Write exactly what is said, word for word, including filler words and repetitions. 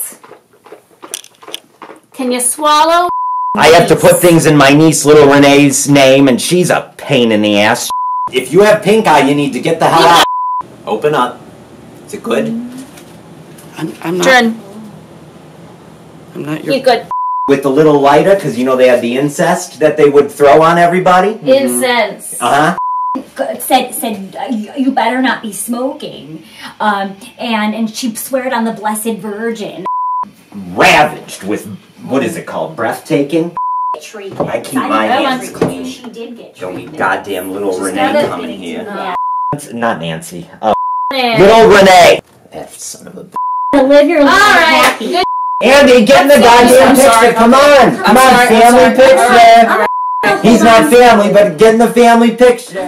Yes. Can you swallow? I have to put things in my niece, little Renee's name, and she's a pain in the ass. If you have pink eye, you need to get the hell out. Open up. Is it good? I'm, I'm not. Turn. I'm not your. You good? With the little lighter, because you know they had the incest that they would throw on everybody. Mm-hmm. Incense. Uh huh. Said said uh, you better not be smoking, um, and and she swore it on the Blessed Virgin. Ravaged with what is it called? Breathtaking. Treatment. I keep my hands clean. She did get Don't be treatment. goddamn little She's Renee got coming it. here. Yeah. Not Nancy. Oh, There. little Renee. That son of a. To live your life All right. happy. Good. Andy, get in the goddamn I'm picture. sorry. Come on. Come I'm on, sorry, I'm family sorry. picture. All right. He's not family, but get in the family picture.